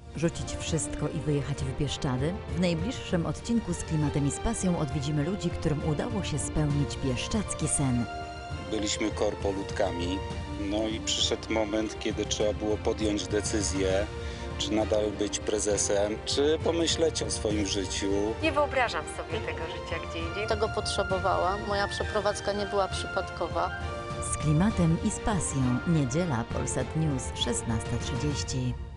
Rzucić wszystko i wyjechać w Bieszczady? W najbliższym odcinku z Klimatem i z Pasją odwiedzimy ludzi, którym udało się spełnić bieszczadzki sen. Byliśmy korpolutkami, no i przyszedł moment, kiedy trzeba było podjąć decyzję, czy nadal być prezesem, czy pomyśleć o swoim życiu. Nie wyobrażam sobie tego życia gdzie indziej. Tego potrzebowałam. Moja przeprowadzka nie była przypadkowa. Z Klimatem i z Pasją. Niedziela, Polsat News, 16:30.